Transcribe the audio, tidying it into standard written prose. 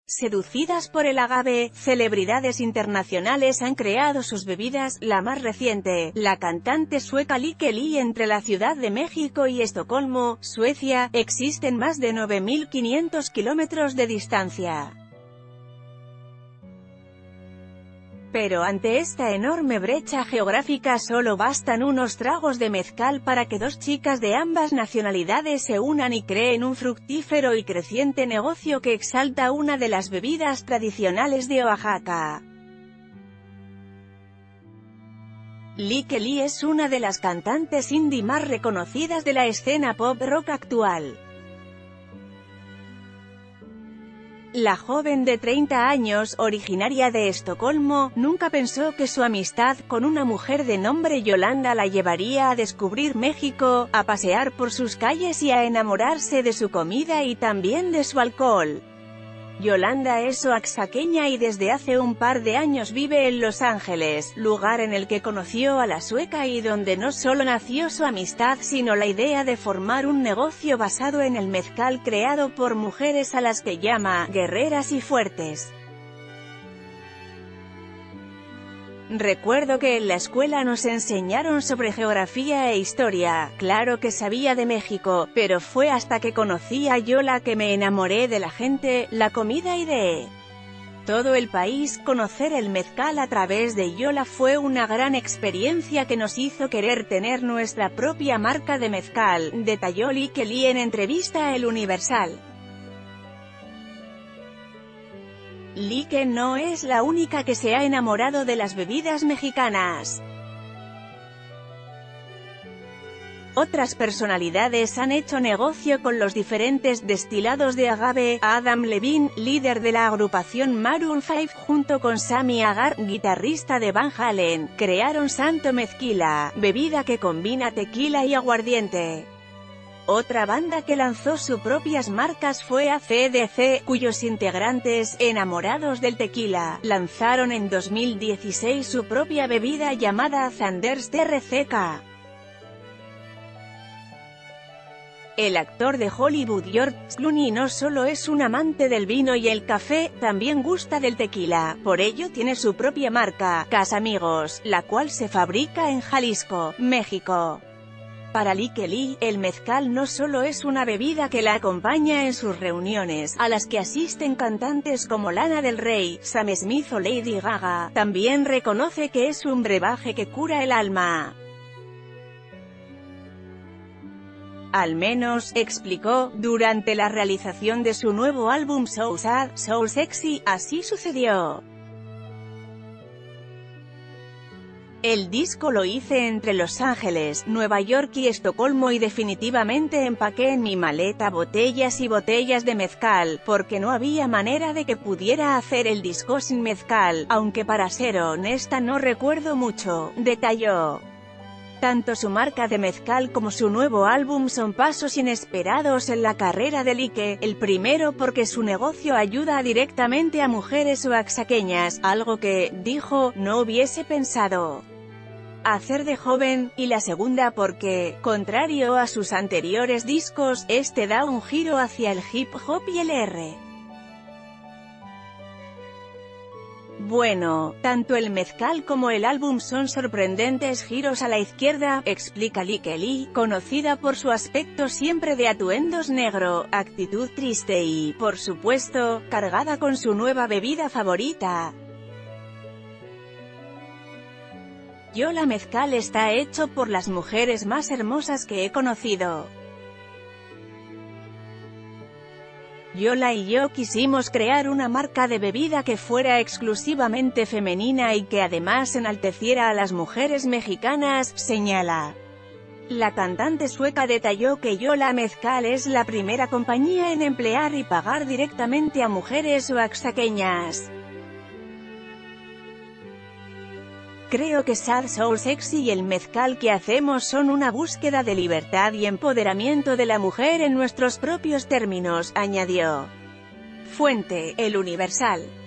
Seducidas por el agave, celebridades internacionales han creado sus bebidas. La más reciente, la cantante sueca Lykke Li. Entre la Ciudad de México y Estocolmo, Suecia, existen más de 9.500 kilómetros de distancia. Pero ante esta enorme brecha geográfica solo bastan unos tragos de mezcal para que dos chicas de ambas nacionalidades se unan y creen un fructífero y creciente negocio que exalta una de las bebidas tradicionales de Oaxaca. Lykke Li es una de las cantantes indie más reconocidas de la escena pop rock actual. La joven de 30 años, originaria de Estocolmo, nunca pensó que su amistad con una mujer de nombre Yolanda la llevaría a descubrir México, a pasear por sus calles y a enamorarse de su comida y también de su alcohol. Yolanda es oaxaqueña y desde hace un par de años vive en Los Ángeles, lugar en el que conoció a la sueca y donde no solo nació su amistad sino la idea de formar un negocio basado en el mezcal creado por mujeres a las que llama guerreras y fuertes. Recuerdo que en la escuela nos enseñaron sobre geografía e historia. Claro que sabía de México, pero fue hasta que conocí a Yola que me enamoré de la gente, la comida y de todo el país. Conocer el mezcal a través de Yola fue una gran experiencia que nos hizo querer tener nuestra propia marca de mezcal, detalló Lykke Li en entrevista a El Universal. Lykke no es la única que se ha enamorado de las bebidas mexicanas. Otras personalidades han hecho negocio con los diferentes destilados de agave. Adam Levine, líder de la agrupación Maroon 5, junto con Sammy Hagar, guitarrista de Van Halen, crearon Santo Mezquila, bebida que combina tequila y aguardiente. Otra banda que lanzó sus propias marcas fue AC/DC, cuyos integrantes, enamorados del tequila, lanzaron en 2016 su propia bebida llamada Thunderst RCK. El actor de Hollywood George Clooney no solo es un amante del vino y el café, también gusta del tequila, por ello tiene su propia marca, Casamigos, la cual se fabrica en Jalisco, México. Para Lykke Li, el mezcal no solo es una bebida que la acompaña en sus reuniones, a las que asisten cantantes como Lana Del Rey, Sam Smith o Lady Gaga, también reconoce que es un brebaje que cura el alma. Al menos, explicó, durante la realización de su nuevo álbum So Sad, So Sexy, así sucedió. El disco lo hice entre Los Ángeles, Nueva York y Estocolmo y definitivamente empaqué en mi maleta botellas y botellas de mezcal, porque no había manera de que pudiera hacer el disco sin mezcal, aunque para ser honesta no recuerdo mucho, detalló. Tanto su marca de mezcal como su nuevo álbum son pasos inesperados en la carrera de Lykke, el primero porque su negocio ayuda directamente a mujeres oaxaqueñas, algo que, dijo, no hubiese pensado hacer de joven, y la segunda porque, contrario a sus anteriores discos, este da un giro hacia el hip hop y el R. Bueno, tanto el mezcal como el álbum son sorprendentes giros a la izquierda, explica Lykke Li, conocida por su aspecto siempre de atuendos negro, actitud triste y, por supuesto, cargada con su nueva bebida favorita. Yola Mezcal está hecho por las mujeres más hermosas que he conocido. Yola y yo quisimos crear una marca de bebida que fuera exclusivamente femenina y que además enalteciera a las mujeres mexicanas, señala. La cantante sueca detalló que Yola Mezcal es la primera compañía en emplear y pagar directamente a mujeres oaxaqueñas. Creo que Sad So Sexy y el mezcal que hacemos son una búsqueda de libertad y empoderamiento de la mujer en nuestros propios términos, añadió. Fuente: El Universal.